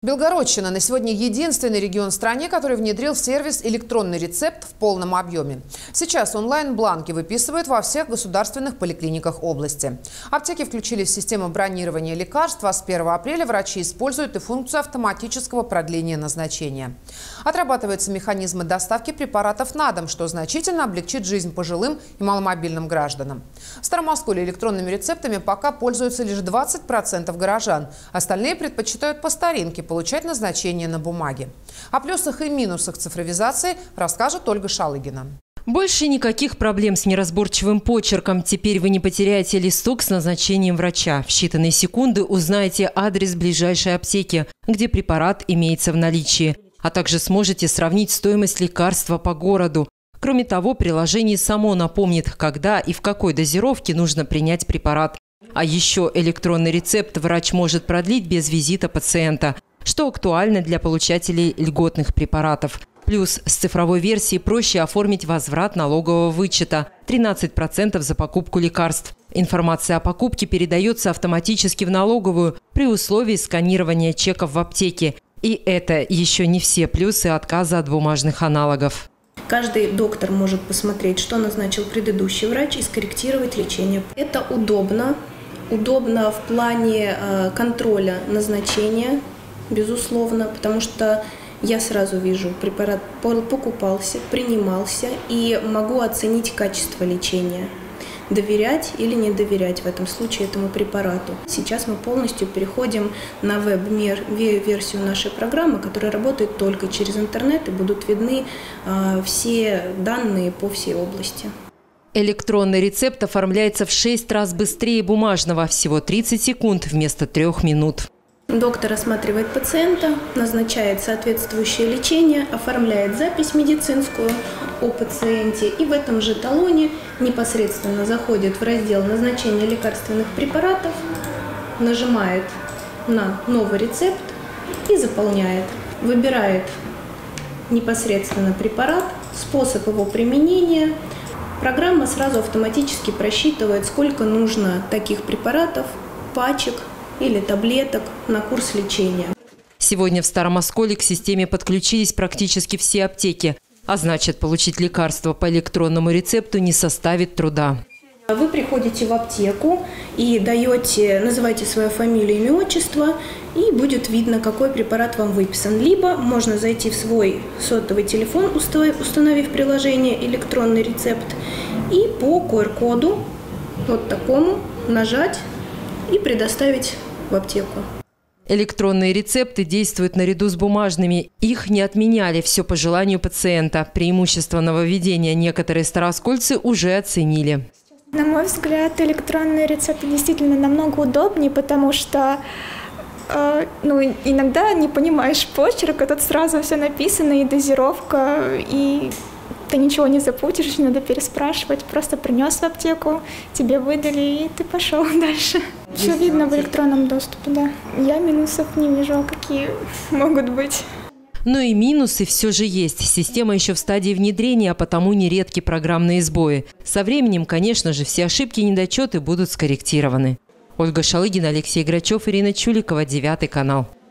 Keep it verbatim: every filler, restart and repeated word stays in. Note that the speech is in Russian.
Белгородчина на сегодня единственный регион в стране, который внедрил в сервис электронный рецепт в полном объеме. Сейчас онлайн-бланки выписывают во всех государственных поликлиниках области. Аптеки включили в систему бронирования лекарств, а с первого апреля врачи используют и функцию автоматического продления назначения. Отрабатываются механизмы доставки препаратов на дом, что значительно облегчит жизнь пожилым и маломобильным гражданам. В Старомосколе электронными рецептами пока пользуются лишь двадцать процентов горожан. Остальные предпочитают по старинке получать назначение на бумаге. О плюсах и минусах цифровизации расскажет Ольга Шалыгина. Больше никаких проблем с неразборчивым почерком. Теперь вы не потеряете листок с назначением врача. В считанные секунды узнаете адрес ближайшей аптеки, где препарат имеется в наличии, а также сможете сравнить стоимость лекарства по городу. Кроме того, приложение само напомнит, когда и в какой дозировке нужно принять препарат. А еще электронный рецепт врач может продлить без визита пациента, что актуально для получателей льготных препаратов. Плюс с цифровой версией проще оформить возврат налогового вычета – тринадцать процентов за покупку лекарств. Информация о покупке передается автоматически в налоговую при условии сканирования чеков в аптеке. И это еще не все плюсы отказа от бумажных аналогов. Каждый доктор может посмотреть, что назначил предыдущий врач, и скорректировать лечение. Это удобно. Удобно в плане контроля назначения, безусловно, потому что я сразу вижу, препарат покупался, принимался, и могу оценить качество лечения. Доверять или не доверять в этом случае этому препарату. Сейчас мы полностью переходим на веб-версию нашей программы, которая работает только через интернет, и будут видны э, все данные по всей области. Электронный рецепт оформляется в шесть раз быстрее бумажного, всего тридцать секунд вместо трех минут. Доктор осматривает пациента, назначает соответствующее лечение, оформляет запись медицинскую о пациенте и в этом же талоне непосредственно заходит в раздел назначения лекарственных препаратов, нажимает на новый рецепт и заполняет. Выбирает непосредственно препарат, способ его применения. Программа сразу автоматически просчитывает, сколько нужно таких препаратов, пачек или таблеток на курс лечения. Сегодня в Старомосколе к системе подключились практически все аптеки, а значит, получить лекарство по электронному рецепту не составит труда. Вы приходите в аптеку и даете, называете свою фамилию, имя, отчество, и будет видно, какой препарат вам выписан. Либо можно зайти в свой сотовый телефон, установив приложение «Электронный рецепт», и по ку эр коду, вот такому, нажать и предоставить в аптеку. Электронные рецепты действуют наряду с бумажными. Их не отменяли, все по желанию пациента. Преимущество нововведения некоторые старооскольцы уже оценили. На мой взгляд, электронные рецепты действительно намного удобнее, потому что э, ну, иногда не понимаешь почерк, а тут сразу все написано, и дозировка, и ты ничего не запутаешь, не надо переспрашивать. Просто принес в аптеку, тебе выдали, и ты пошел дальше. Все видно в электронном доступе, да. Я минусов не вижу, какие могут быть. Но и минусы все же есть. Система еще в стадии внедрения, а потому нередки программные сбои. Со временем, конечно же, все ошибки и недочеты будут скорректированы. Ольга Шалыгина, Алексей Грачев, Ирина Чуликова, девятый канал.